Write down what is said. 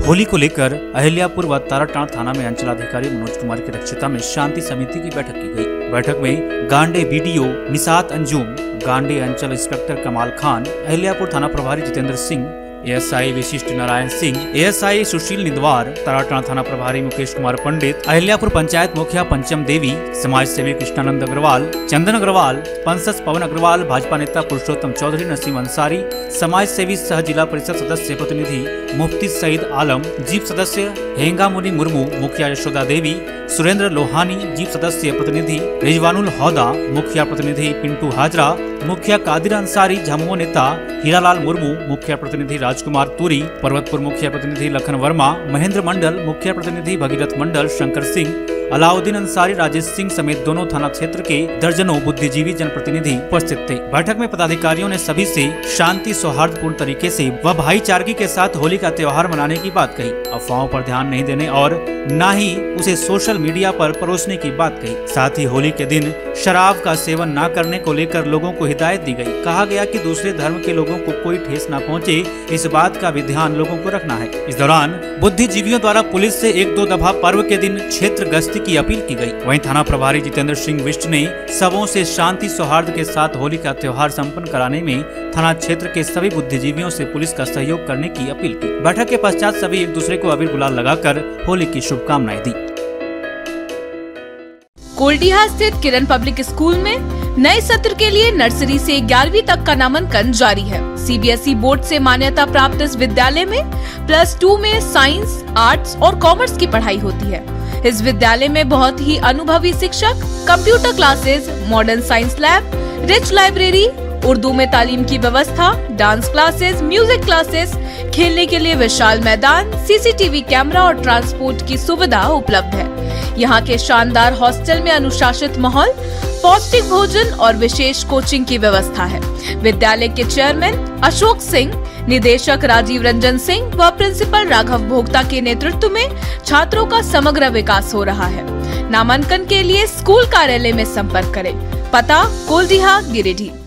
होली को लेकर अहिल्यापुर व ताराटांड़ थाना में अंचलाधिकारी मनोज कुमार की अध्यक्षता में शांति समिति की बैठक की गई। बैठक में गांडे बीडीओ निसात अंजुम, गांडे अंचल इंस्पेक्टर कमाल खान, अहिल्यापुर थाना प्रभारी जितेंद्र सिंह, एएसआई विशिष्ट नारायण सिंह, एएसआई सुशील निंदवार, ताराटांड़ थाना प्रभारी मुकेश कुमार पंडित, अहिल्यापुर पंचायत मुखिया पंचम देवी, समाज सेवी कृष्णानंद अग्रवाल, चंदन अग्रवाल, पंसस पवन अग्रवाल, भाजपा नेता पुरुषोत्तम चौधरी, नसीम अंसारी, समाज सेवी सह जिला परिषद सदस्य प्रतिनिधि मुफ्ती सईद आलम, जीप सदस्य हेंगा मुनि मुर्मू, मुखिया यशोदा देवी, सुरेंद्र लोहानी, जीप सदस्य प्रतिनिधि रिजवानुल हौदा, मुखिया प्रतिनिधि पिंटू हाजरा, मुखिया कादिर अंसारी, झामुमो नेता हीरालाल मुर्मू, मुखिया प्रतिनिधि राजकुमार तुरी, पर्वतपुर मुखिया प्रतिनिधि लखन वर्मा, महेंद्र मंडल, मुखिया प्रतिनिधि भगीरथ मंडल, शंकर सिंह, अलाउद्दीन अंसारी, राजेश सिंह समेत दोनों थाना क्षेत्र के दर्जनों बुद्धिजीवी जनप्रतिनिधि उपस्थित थे। बैठक में पदाधिकारियों ने सभी से शांति सौहार्दपूर्ण तरीके से व भाईचारगी के साथ होली का त्योहार मनाने की बात कही, अफवाहों पर ध्यान नहीं देने और न ही उसे सोशल मीडिया पर परोसने की बात कही। साथ ही होली के दिन शराब का सेवन न करने को लेकर लोगों को हिदायत दी गई। कहा गया कि दूसरे धर्म के लोगों को कोई ठेस न पहुंचे, इस बात का भी ध्यान लोगों को रखना है। इस दौरान बुद्धिजीवियों द्वारा पुलिस से 1-2 दफा पर्व के दिन क्षेत्र गश्ती की अपील की गई। वहीं थाना प्रभारी जितेंद्र सिंह विष्ट ने सबों से शांति सौहार्द के साथ होली का त्योहार संपन्न कराने में थाना क्षेत्र के सभी बुद्धिजीवियों से पुलिस का सहयोग करने की अपील की। बैठक के पश्चात सभी एक दूसरे को अबीर गुलाल लगाकर होली की शुभकामनाएं दी। कोल्डिहा स्थित किरण पब्लिक स्कूल में नए सत्र के लिए नर्सरी से 11वीं तक का नामांकन जारी है। सीबीएसई बोर्ड से मान्यता प्राप्त इस विद्यालय में +2 में साइंस, आर्ट्स और कॉमर्स की पढ़ाई होती है। इस विद्यालय में बहुत ही अनुभवी शिक्षक, computer classes, modern science lab, rich library, Urdu में तालीम की व्यवस्था, डांस क्लासेस, म्यूजिक क्लासेस, खेलने के लिए विशाल मैदान, सीसीटीवी कैमरा और ट्रांसपोर्ट की सुविधा उपलब्ध है। यहाँ के शानदार हॉस्टल में अनुशासित माहौल, पौष्टिक भोजन और विशेष कोचिंग की व्यवस्था है। विद्यालय के चेयरमैन अशोक सिंह, निदेशक राजीव रंजन सिंह व प्रिंसिपल राघव भोक्ता के नेतृत्व में छात्रों का समग्र विकास हो रहा है। नामांकन के लिए स्कूल कार्यालय में संपर्क करें। पता कोल्डिहा, गिरिडीह।